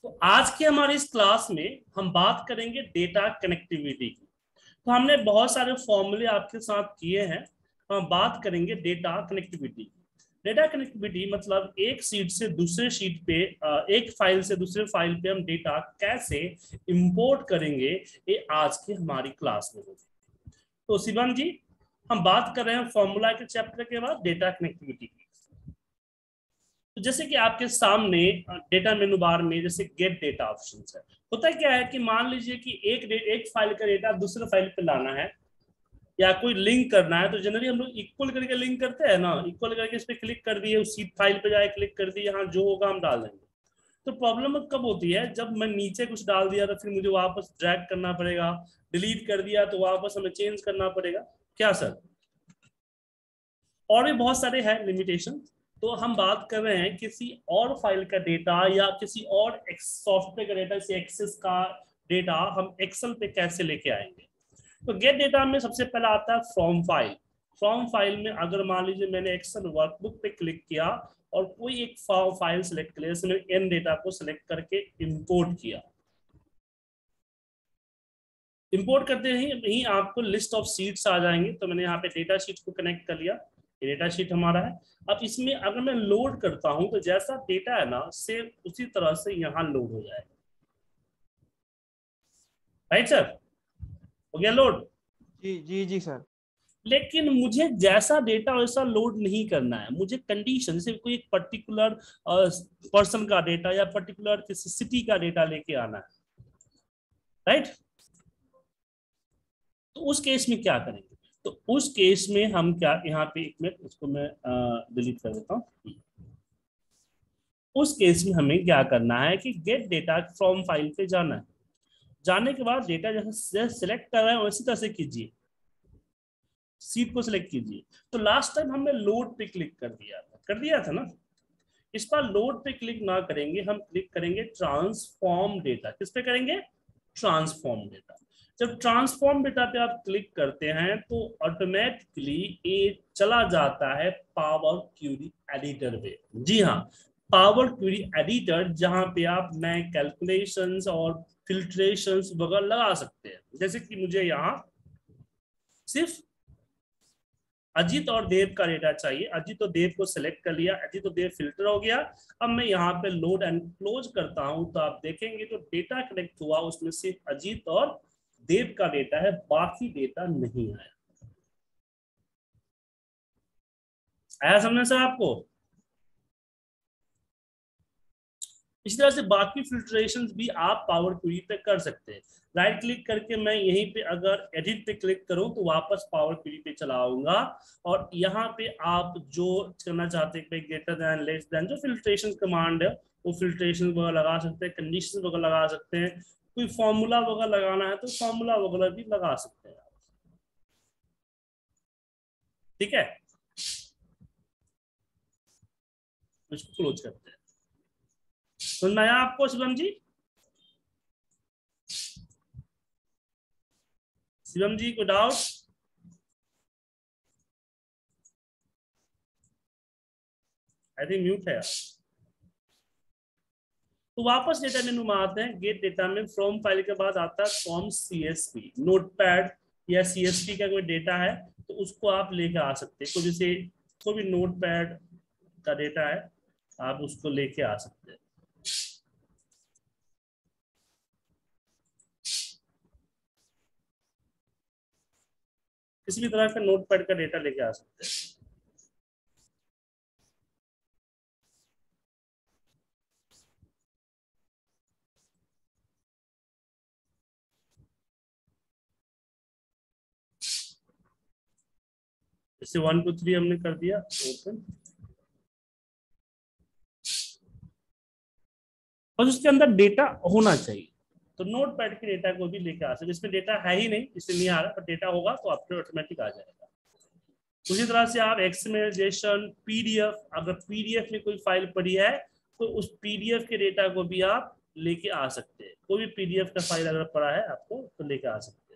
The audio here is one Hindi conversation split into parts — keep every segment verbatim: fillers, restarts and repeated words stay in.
तो आज की हमारी इस क्लास में हम बात करेंगे डेटा कनेक्टिविटी की। तो हमने बहुत सारे फॉर्मूले आपके साथ किए हैं। हम बात करेंगे डेटा कनेक्टिविटी। डेटा कनेक्टिविटी मतलब एक शीट से दूसरे शीट पे, एक फाइल से दूसरे फाइल पे हम डेटा कैसे इंपोर्ट करेंगे, ये आज की हमारी क्लास में होगी। तो शिवम जी, हम बात कर रहे हैं फॉर्मूला के चैप्टर के बाद डेटा कनेक्टिविटी की। तो जैसे कि आपके सामने डेटा मेनू बार में जैसे गेट डेटा ऑप्शन है। होता है क्या है कि मान लीजिए कि एक एक फाइल का डेटा दूसरे फाइल पे लाना है या कोई लिंक करना है, तो जनरली हम लोग इक्वल करके लिंक करते हैं ना। इक्वल करके इस पे क्लिक कर दिए, उसी फाइल पे जाए क्लिक कर दिए, यहाँ जो होगा हम डाल देंगे। तो प्रॉब्लम कब होती है, जब मैं नीचे कुछ डाल दिया तो फिर मुझे वापस ड्रैग करना पड़ेगा, डिलीट कर दिया तो वापस हमें चेंज करना पड़ेगा। क्या सर? और भी बहुत सारे हैं लिमिटेशन। तो हम बात कर रहे हैं किसी और फाइल का डेटा या किसी और सॉफ्टवेयर का डेटा, जैसे एक्सेस का डेटा हम एक्सेल पे कैसे लेके आएंगे। तो गेट डेटा में सबसे पहला आता है फ्रॉम फाइल। फ्रॉम फाइल में अगर मान लीजिए मैंने एक्सेल वर्कबुक पे क्लिक किया और कोई एक फाइल सेलेक्ट कर लिया, एन डेटा को सेलेक्ट करके इंपोर्ट किया। इंपोर्ट करते ही ही आपको लिस्ट ऑफ शीट्स आ जाएंगे। तो मैंने यहाँ पे डेटा शीट को कनेक्ट कर लिया, ये डेटा शीट हमारा है। अब इसमें अगर मैं लोड करता हूं तो जैसा डेटा है ना, सेम उसी तरह से यहाँ लोड हो जाएगा। Right sir? हो गया लोड? जी जी जी सर। लेकिन मुझे जैसा डेटा वैसा लोड नहीं करना है। मुझे कंडीशन, जैसे कोई एक पर्टिकुलर पर्सन का डेटा या पर्टिकुलर किसी सिटी का डेटा लेके आना है, राइट? तो उस केस में क्या करेंगे? तो उस केस में हम क्या, यहाँ पे एक मिनट इसको मैं डिलीट कर देता हूँ। उस केस में हमें क्या करना है कि गेट डेटा फ्रॉम फाइल पे जाना है। जाने के बाद डेटा जैसे सिलेक्ट कर रहे हैं वैसी तरह से कीजिए, सीट को सिलेक्ट कीजिए। तो लास्ट टाइम हमने लोड पे क्लिक कर दिया था कर दिया था ना। इस पर लोड पे क्लिक ना करेंगे, हम क्लिक करेंगे ट्रांसफॉर्म डेटा। किस पे करेंगे? Transform data. जब ट्रांसफॉर्म डेटा पे आप क्लिक करते हैं तो ऑटोमेटिकली ये चला जाता है पावर क्वेरी एडिटर पे। जी हाँ, पावर क्वेरी एडिटर, जहां पे आप नए कैलकुलेशंस और फिल्ट्रेशंस वगैरह लगा सकते हैं। जैसे कि मुझे यहाँ सिर्फ अजीत और देव का डेटा चाहिए। अजीत और देव को सिलेक्ट कर लिया, अजीत और देव फिल्टर हो गया। अब मैं यहाँ पे लोड एंड क्लोज करता हूं तो आप देखेंगे जो डेटा कनेक्ट हुआ उसमें सिर्फ अजीत और देव का डेटा है, बाकी डेटा नहीं आया। आया समझ सर आपको? इस तरह से बाकी फिल्ट्रेशन भी आप पावर क्वेरी पे कर सकते हैं। राइट क्लिक करके मैं यहीं पे अगर एडिट पे क्लिक करूं तो वापस पावर क्वेरी पे चला आऊंगा। और यहाँ पे आप जो करना चाहते हैं, ग्रेटर देन, लेस देन, जो फिल्ट्रेशन कमांड है वो फिल्ट्रेशन वगैरह लगा सकते हैं, कंडीशन वगैरह लगा सकते हैं। कोई फॉर्मूला वगैरह लगाना है तो फॉर्मूला वगैरह भी लगा सकते हैं। ठीक है, इसको क्लोज करते हैं। समझ में आया आपको शिवम जी? शिवम जी को डाउट? आई थिंक म्यूट है। तो वापस डेटा मेनू में आते हैं। गेट डेटा में फ्रॉम फाइल के बाद आता है फ्रॉम सीएसवी। नोटपैड या सीएसवी का कोई डेटा है तो उसको आप लेके आ सकते हैं। कोई जैसे कोई भी नोटपैड का डेटा है, आप उसको लेके आ सकते हैं। किसी भी तरह का नोटपैड का डेटा लेके आ सकते हैं। जैसे वन टू थ्री हमने कर दिया ओपन, और उसके अंदर डेटा होना चाहिए। तो नोटपैड के डेटा को भी लेके आ सकते। इसमें डेटा है ही नहीं इसलिए नहीं आ रहा, पर डेटा होगा तो आपको ऑटोमेटिक आ जाएगा। उसी तरह से आप एक्सएमएल, जेसन, पीडीएफ, अगर पीडीएफ में कोई फाइल पड़ी है तो उस पीडीएफ के डेटा को भी आप लेके आ सकते हैं। कोई भी पीडीएफ का फाइल अगर पड़ा है आपको तो लेके आ सकते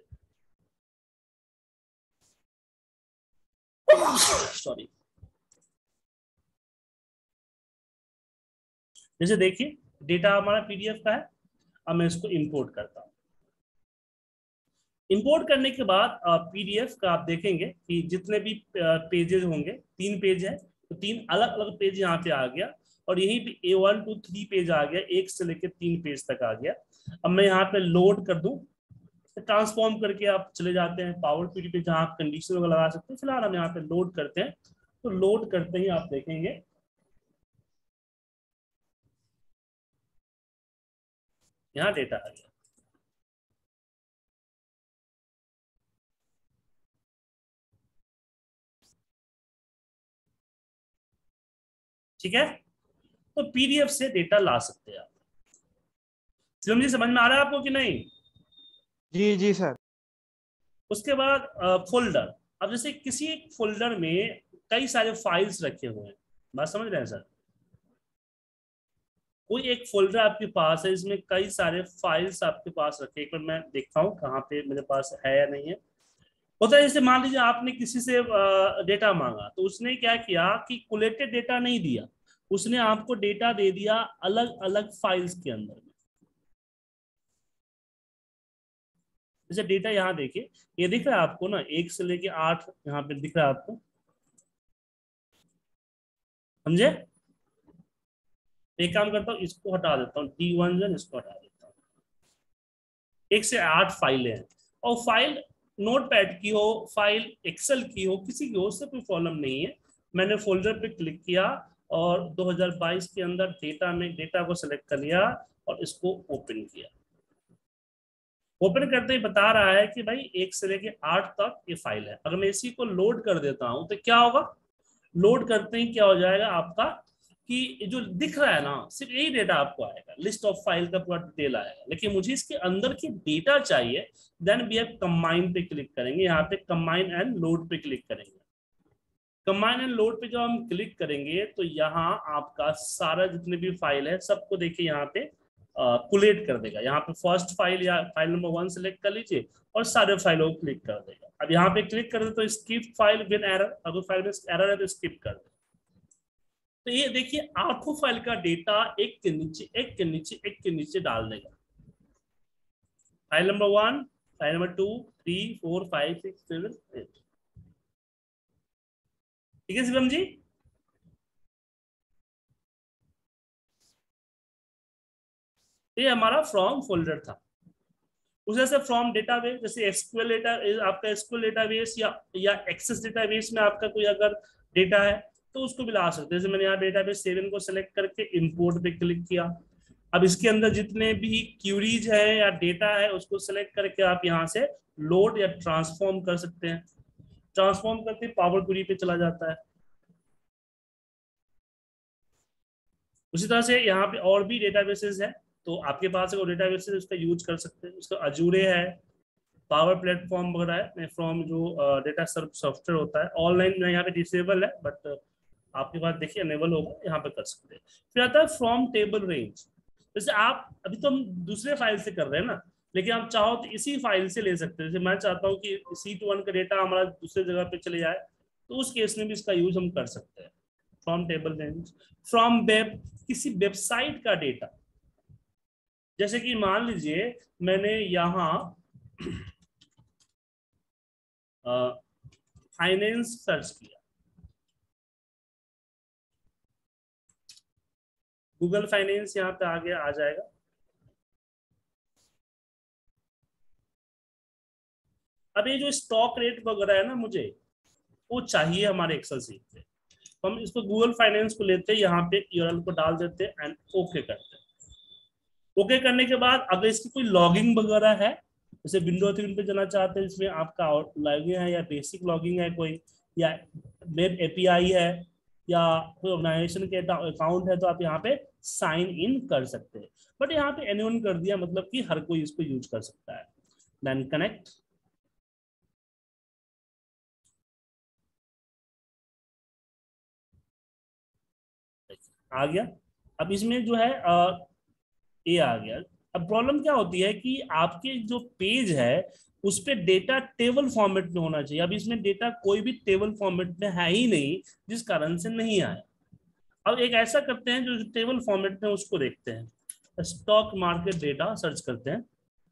हैं। सॉरी। जैसे देखिए डेटा हमारा पीडीएफ का है। अब मैं इसको इंपोर्ट करता हूँ। इंपोर्ट करने के बाद पीडीएफ का आप देखेंगे कि जितने भी पेजेस होंगे, तीन पेज है तो तीन अलग अलग पेज यहाँ पे आ गया, और यहीं पे A one two three page आ गया, एक से लेकर तीन पेज तक आ गया। अब मैं यहाँ पे लोड कर दूं, ट्रांसफॉर्म करके आप चले जाते हैं पावर पीडी पे जहाँ आप कंडीशन वगैरह लगा सकते हैं। फिलहाल हम यहाँ पे लोड करते हैं, तो लोड करते ही आप देखेंगे यहाँ डेटा आ गया। ठीक है, तो पीडीएफ से डेटा ला सकते हैं आप। शिवम जी समझ में आ रहा है आपको कि नहीं? जी जी सर। उसके बाद फोल्डर। अब जैसे किसी एक फोल्डर में कई सारे फाइल्स रखे हुए हैं, बात समझ रहे हैं सर? कोई एक फोल्डर आपके पास है, इसमें कई सारे फाइल्स आपके पास रखे। एक बार मैं देखता हूँ कहाँ पे मेरे पास है या नहीं है। होता है जैसे मान लीजिए आपने किसी से डेटा मांगा, तो उसने क्या किया कि कोलेक्टेड डेटा नहीं दिया, उसने आपको डेटा दे दिया अलग अलग फाइल्स के अंदर में। जैसे डेटा यहाँ देखिए, ये दिख रहा है आपको ना, एक से लेके आठ यहाँ पे दिख रहा है आपको, समझे? एक काम करता हूँ, इसको हटा देता हूँ, डी वन जन इसको हटा देता हूँ। एक से आठ फाइलें हैं, और फाइल नोटपैड की हो, फाइल एक्सेल की हो, किसी की हो, उससे कोई प्रॉब्लम नहीं है। मैंने फोल्डर पे क्लिक किया और दो हज़ार बाईस के अंदर डेटा में डेटा को सिलेक्ट कर लिया और इसको ओपन किया। ओपन करते ही बता रहा है कि भाई एक से लेके आठ तक ये फाइल है। अगर मैं इसी को लोड कर देता हूं तो क्या होगा? लोड करते ही क्या हो जाएगा आपका कि जो दिख रहा है ना, सिर्फ यही डेटा आपको आएगा, लिस्ट ऑफ फाइल का पूरा डिटेल आएगा। लेकिन मुझे इसके अंदर की डेटा चाहिए, देन वी हैव कंबाइन पे क्लिक करेंगे। यहाँ पे कंबाइन एंड लोड पे क्लिक करेंगे। कंबाइन एंड लोड पे जब हम क्लिक करेंगे तो यहाँ आपका सारा जितने भी फाइल है सबको देखिए यहाँ पे कुलेट कर देगा। यहाँ पे फर्स्ट फाइल या फाइल नंबर वन सेलेक्ट कर लीजिए और सारे फाइलों को क्लिक कर देगा। अब यहाँ पे क्लिक कर दे तो स्किप फाइल विद एरर, अगर फाइल में एरर है तो स्किप कर दे। तो ये देखिए आठों फाइल का डेटा एक के नीचे एक के नीचे एक के नीचे डाल देगा। File number one, file number two, three, four, five, six, seven, eight. ठीक है शिवम जी? ये हमारा फ्रॉम फोल्डर था। उस जैसे फ्रॉम डेटाबेस, जैसे एसक्यूएल डेटा, आपका एसक्यूएल डेटाबेस या या एक्सेस डेटाबेस में आपका कोई अगर डेटा है तो उसको भी ला सकते हैं। जैसे मैंने यहाँ डेटाबेस सेवन को सेलेक्ट करके इंपोर्ट पे क्लिक किया। अब इसके अंदर जितने भी क्यूरीज है या डेटा है उसको सेलेक्ट करके आप यहाँ से लोड या ट्रांसफॉर्म कर सकते हैं। ट्रांसफॉर्म करके पावर क्वेरी पे चला जाता है। उसी तरह से यहाँ पे और भी डेटाबेसेस है, तो आपके पास है वो डेटाबेसेस उसका यूज कर सकते हैं। उसका अजूरे है, पावर प्लेटफॉर्म वगैरह है, फ्रॉम जो डेटा सर्व सॉफ्टवेयर होता है। ऑनलाइन यहाँ पे डिसेबल है, बट आपके पास देखिए अनेबल होगा, यहाँ पे कर सकते हैं। फिर आता है फ्रॉम टेबल रेंज। जैसे आप अभी तो हम दूसरे फाइल से कर रहे हैं ना, लेकिन आप चाहो तो इसी फाइल से ले सकते हैं। जैसे मैं चाहता हूँ कि सीट वन का डेटा हमारा दूसरे जगह पे चले जाए, तो उस केस में भी इसका यूज हम कर सकते हैं। From table range, from web, किसी वेबसाइट का डेटा। जैसे कि मान लीजिए मैंने यहाँ फाइनेंस सर्च किया, गूगल फाइनेंस यहाँ पे आगे आ जाएगा। अब ये जो स्टॉक रेट वगैरह है ना, मुझे वो चाहिए हमारे एक्सेल सीट पे। तो हम इसको गूगल फाइनेंस को लेते हैं, यहाँ पे यूआरएल को डाल देते हैं एंड ओके करते हैं। ओके करने के बाद अगर इसकी कोई लॉगिंग वगैरह है, जैसे विंडो थ्री पे जाना चाहते हैं, इसमें आपका लॉगिंग है या बेसिक लॉगिंग है कोई, या वेब एपीआई है, या कोई ऑर्गेनाइजेशन के अकाउंट है, तो आप यहाँ पे साइन इन कर सकते हैं। बट यहाँ पे एनीवन कर दिया, मतलब कि हर कोई इसको यूज कर सकता है। देन कनेक्ट, आ गया। अब इसमें जो है आ, ये आ गया। अब प्रॉब्लम क्या होती है कि आपके जो पेज है उस पे डेटा टेबल फॉर्मेट में होना चाहिए। अब इसमें डेटा कोई भी टेबल फॉर्मेट में है ही नहीं, जिस कारण से नहीं आया। अब एक ऐसा करते हैं जो टेबल फॉर्मेट में उसको देखते हैं। स्टॉक मार्केट डेटा सर्च करते हैं।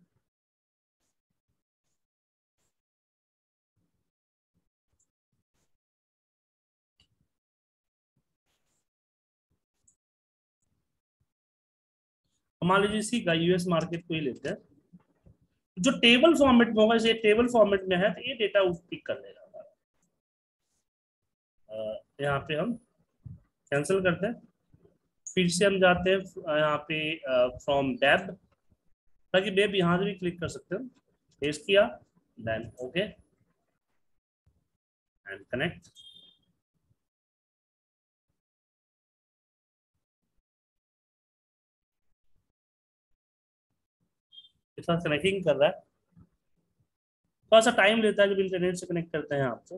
मान लीजिए इसी का यूएस मार्केट को ही लेते हैं। जो टेबल फॉर्मेट में होगा, जैसे टेबल फॉर्मेट में है तो ये डेटा पिक कर लेगा। अ, यहाँ पे हम कैंसिल करते हैं, फिर से हम जाते हैं अ, यहाँ पे फ्रॉम वेब, ताकि वेब यहाँ से भी क्लिक कर सकते हैं। पेस्ट किया, देन ओके एंड कनेक्ट। इसका कनेक्टिंग कर रहा है, थोड़ा सा टाइम लेता है जब इंटरनेट से कनेक्ट करते हैं आपसे।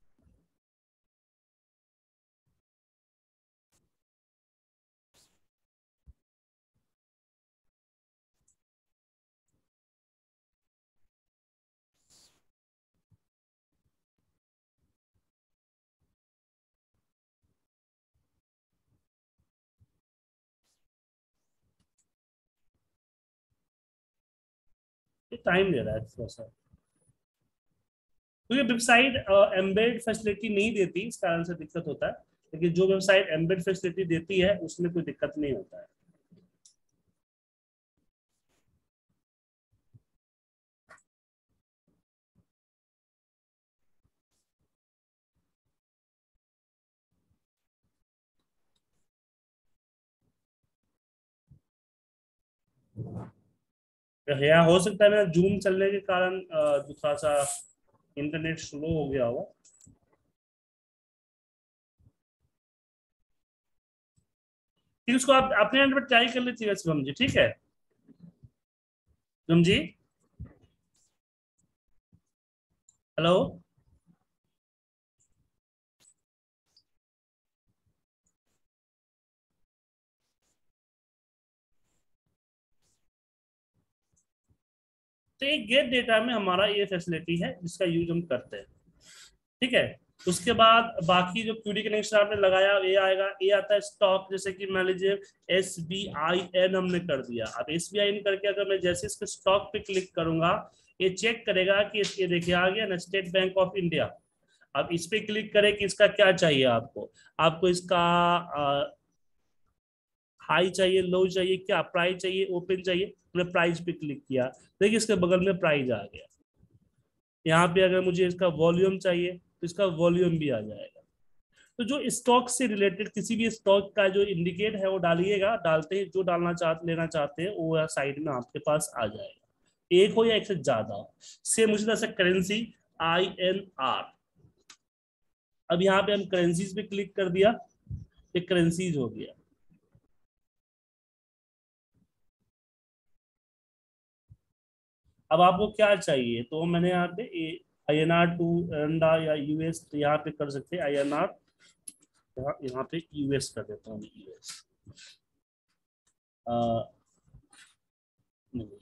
टाइम ले रहा है थोड़ा सा, तो ये वेबसाइट एम्बेड फैसिलिटी नहीं देती, इस कारण से दिक्कत होता है। लेकिन जो वेबसाइट एम्बेड फैसिलिटी देती है उसमें कोई दिक्कत नहीं होता है। या हो सकता है मेरा जूम चलने के कारण अ, जो थोड़ा सा इंटरनेट स्लो हो गया होगा। फिर उसको आप अपने एंड पर ट्राई कर लीजिएगा शिवम जी, ठीक है शिवम जी। हेलो। तो ये गेट डेटा में हमारा ये फैसिलिटी है जिसका यूज हम करते हैं, ठीक है। उसके बाद बाकी जो क्यूडी कनेक्शन आपने लगाया ये आएगा, ये आता है स्टॉक। जैसे कि मान लीजिए एस बी आई एन हमने कर दिया, अब एस बी आई एन करके अगर मैं जैसे इसके स्टॉक पे क्लिक करूंगा, ये चेक करेगा कि ये देखिए आ गया ना, स्टेट बैंक ऑफ इंडिया। अब इस पे क्लिक करें कि इसका क्या चाहिए आपको, आपको इसका हाई चाहिए, लो चाहिए, क्या प्राइस चाहिए, ओपन चाहिए। मैंने प्राइस पे क्लिक किया, देखिए इसके बगल में प्राइस आ गया। यहाँ पे अगर मुझे इसका वॉल्यूम चाहिए तो इसका वॉल्यूम भी आ जाएगा। तो जो स्टॉक से रिलेटेड किसी भी स्टॉक का जो इंडिकेट है वो डालिएगा, डालते ही जो डालना चाह लेना चाहते हैं वो साइड में आपके पास आ जाएगा, एक हो या एक से ज्यादा हो। सेम उसी तरह से करेंसी आई एन आर। अब यहाँ पे हम करेंसीज पे क्लिक कर दिया, एक करेंसीज हो गया। अब आपको क्या चाहिए, तो मैंने यहाँ पे आई एन आर टू एंडा या यूएस यहाँ पे कर सकते हैं। आई एन आर यहाँ यहाँ पे यूएस कर देता हूँ, यूएस नहीं,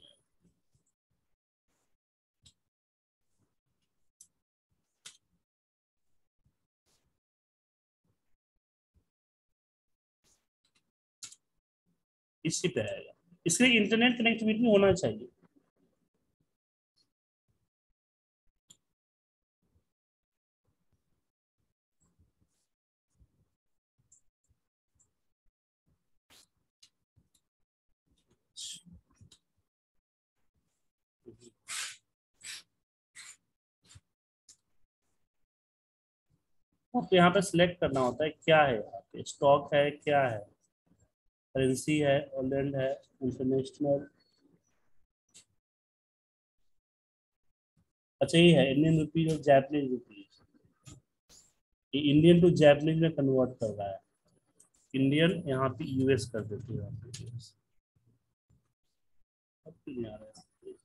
इसी पे आएगा। इसके लिए इंटरनेट कनेक्टिविटी होना चाहिए। आपको यहाँ पे सिलेक्ट करना होता है क्या है, यहाँ पे स्टॉक है, क्या है, करेंसी है, ऑलैंड है, इंटरनेशनल। अच्छा ये है इंडियन रुपीज और जापानीज रुपीज, ये इंडियन टू जापानीज में कन्वर्ट कर रहा है। इंडियन यहाँ पे यूएस कर देते हैं, यहाँ पे यूएस अब क्यों नहीं आ रहा है,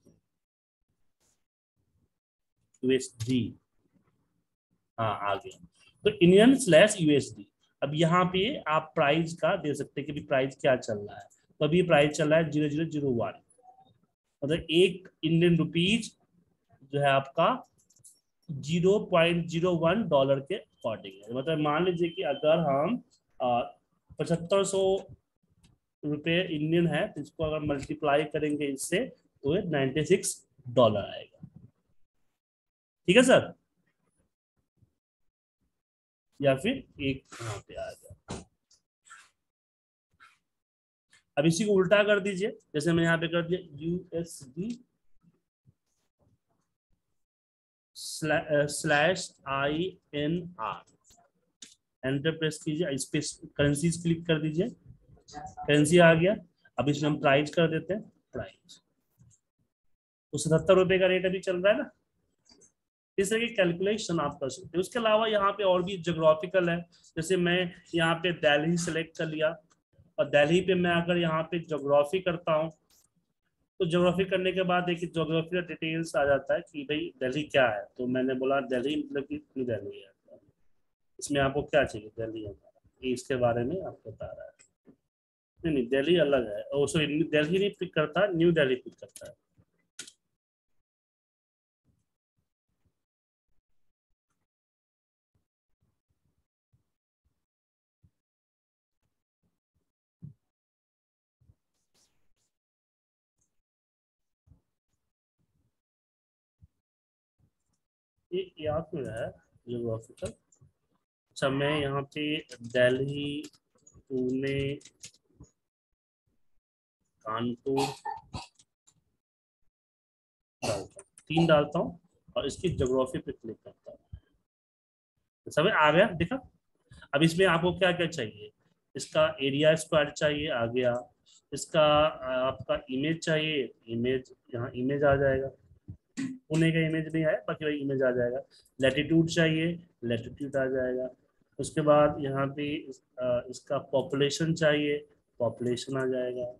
यूएसडी, हाँ आ गया। तो इंडियन स्लैश यूएसडी। अब यहाँ पे आप प्राइस का दे सकते हैं कि प्राइस क्या चल रहा है। तो अभी प्राइस चल रहा है जीरो जीरो जीरो वन, मतलब एक इंडियन रुपीज जो है आपका zero point zero one dollar के अकॉर्डिंग है। मतलब मान लीजिए कि अगर हम पचहत्तर सौ रुपए इंडियन है, तो इसको अगर मल्टीप्लाई करेंगे इससे तो ये नाइन्टी सिक्स डॉलर आएगा। ठीक है सर, या फिर एक यहाँ पे आ गया। अब इसी को उल्टा कर दीजिए, जैसे मैं यहाँ पे कर दिया USD slash I N R, enter press कीजिए, इस पे करेंसीज क्लिक कर दीजिए, करेंसी आ गया। अब इसमें हम प्राइस कर देते हैं, प्राइस तो सतहत्तर रुपए का रेट अभी चल रहा है ना। इस तरह की कैलकुलेशन आप कर सकते हैं। उसके अलावा यहाँ पे और भी ज्योग्राफिकल है, जैसे मैं यहाँ पे दिल्ली सेलेक्ट कर लिया, और दिल्ली पे मैं अगर यहाँ पे ज्योग्राफी करता हूँ, तो ज्योग्राफी करने के बाद देखिए ज्योग्राफी का डिटेल्स आ जाता है कि भाई दिल्ली क्या है। तो मैंने बोला दिल्ली मतलब कि न्यू दिल्ली है, इसमें आपको क्या चाहिए, दिल्ली हमारा, इसके बारे में आपको बता रहा है। नहीं नहीं, दिल्ली अलग है, ओ सॉरी, दिल्ली नहीं पिक करता, न्यू दिल्ली पिक करता है। ये या फिर है ज्योग्राफिकल। अच्छा, मैं यहाँ पे दिल्ली, पुणे, कानपुर डालता हूँ, तीन डालता हूँ, और इसकी ज्योग्राफी पे क्लिक करता हूँ। सब आ गया, देखा। अब इसमें आपको क्या क्या चाहिए, इसका एरिया स्क्वायर चाहिए, आ गया। इसका आपका इमेज चाहिए, इमेज यहाँ इमेज आ जाएगा, पुणे का इमेज नहीं आया, बाकी वही इमेज आ जाएगा। लैटिट्यूड चाहिए, लैटिट्यूड आ जाएगा। उसके बाद यहाँ पे इस, आ, इसका पॉपुलेशन चाहिए, पॉपुलेशन आ जाएगा।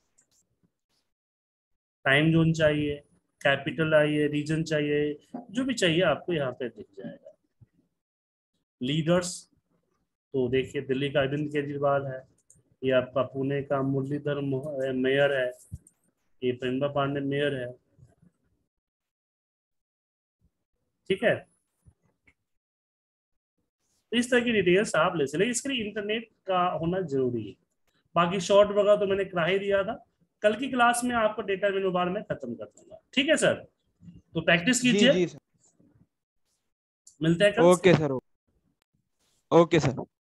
टाइम जोन चाहिए, कैपिटल आइए, रीजन चाहिए, जो भी चाहिए आपको यहाँ पे दिख जाएगा। लीडर्स, तो देखिए दिल्ली का अरविंद केजरीवाल है, ये आपका पुणे का मुरलीधर मोह- मेयर है, ये प्रियंका पांडे मेयर है। ठीक है, तो इस तरह की डिटेल्स आप ले सकते, इसके लिए इंटरनेट का होना जरूरी है। बाकी शॉर्ट वगैरह तो मैंने करा ही दिया था, कल की क्लास में आपको डेटा मेनू बार में खत्म कर दूंगा। ठीक है सर, तो प्रैक्टिस जी कीजिए, जी सर। मिलते हैं कल। Okay sir. Okay sir.